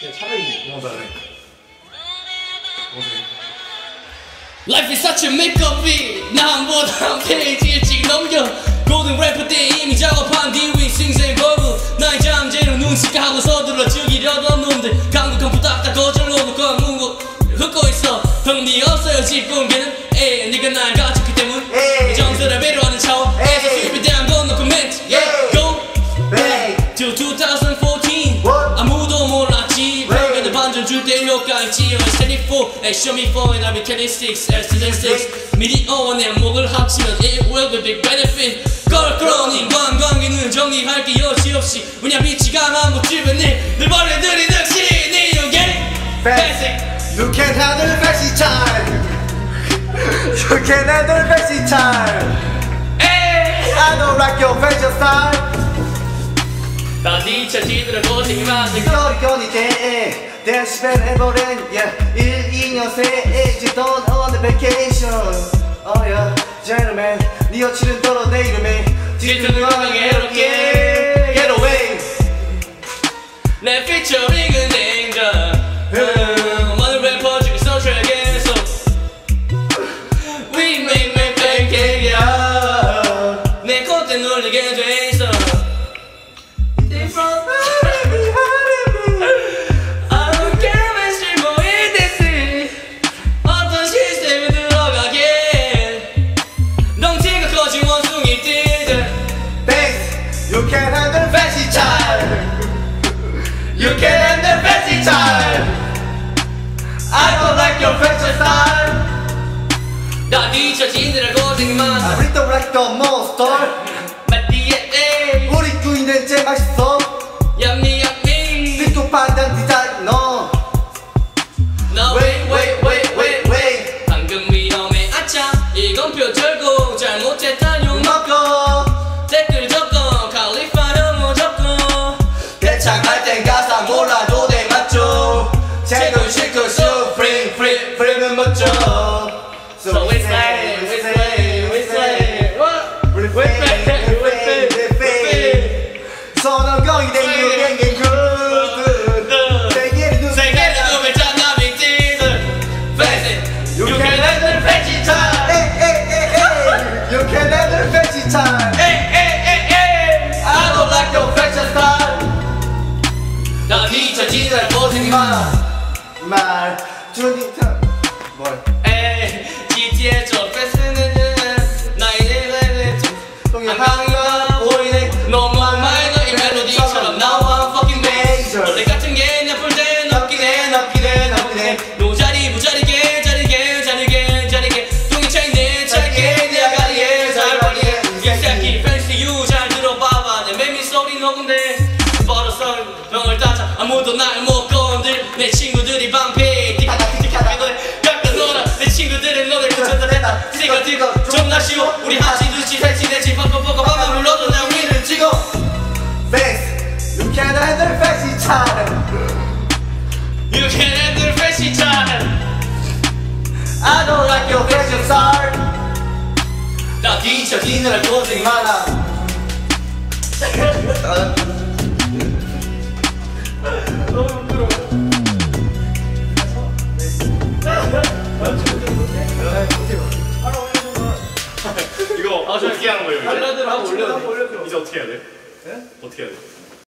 차라리 나네. Life is such a make-up-이 남보다 페이지 일찍 넘겨 고등 래퍼 때 이미 작업한 뒤위 생생 거부 나의 잠재로 눈치가 하고 서둘러 죽이려던 놈들 강국한 부탁다 거절로 건무고 흩고 있어 흥미 없어요 집 공개는 네가 날 가졌기 때문 정서를 배려하는 차원에서 수입에 대한 건 no comment. Go back to 2014 아무도 몰랐지 랩에는 반전 줄 때 효과 있지 Steady 4, show me 4 and I'll be telling 6 Season 6 미디어와 내 목을 합치면 it will be big benefit 걸크로닝 관광기는 정리할 게 여지없이 왜냐 빛이 강한 곳집에 늘 벌레들이 득시 네 you get basic You can't handle fancy time You can't handle fancy time I don't like your fashion style 다 뒤처지더라 고생이 많은 거리건이 돼 데시벨 해버린 1, 2년새 don't on the vacation Oh yeah, gentleman 네 여친은 떨어 내 이름에 질투는 건강에 해롭게 Get away 내 피처링은 danger 많은 래퍼 중에서 트랙에서 We make me pancake 내 콧대 놀리게 돼 있어 You can't handle fancy time You can't handle fancy time I don't like your fashion style 다 뒤처지느라 고생이 많아 I read the like the monster 맞디에 우리 꾸이는 제일 맛있어 얌미 얌미 뒤쪽 판단 디자이너 No wait 방금 위험해 아차 이건 표절고 잘못했다 욕먹고 댓글 적고 칼리파는 뭐 적고 대창할 땐 가사 몰라도 돼 맞죠 책은 실컷 쇼 프리는 멋져 So we slay 선언거리 된 유행의 굿 세계를 눈을 짠나 빅티즈 Face You can handle fancy time You can handle fancy time I don't like your fashion style 다 뒤처지느라 고생이 많아 말 주니까 뭘 GT의 저 패스는 나의 동영상이가 보이네 너무 마이너 이 멜로디처럼 나와 fucking major 원래 같은 게 나쁠 땐 없긴 해 노자리 부자리게 자리게 동이 차있네 짧게 내 아가리에 잘 관리해 이 새끼 fancy you 잘 들어봐봐 내 매미 소리 녹음돼 벌어서 병을 따자 아무도 날 못 건들 내 친구들이 방패 티카타키 노래 약간 놀아 내 친구들은 너를 전달했다 티가 존나 쉬워 우리 하치듯이 대치내지 퍽퍽퍽 밥만 불러도 난 위를 찍어 Face You can't handle fancy time You can handle fancy time I don't like your fashion style 나 뒤처지느라 고생이 많아 너무 부끄러워 이거 어떻게 하는 거예요? 발라드를 하고 올려야 돼 이제 어떻게 해야 돼? 네? 어떻게 해야 돼?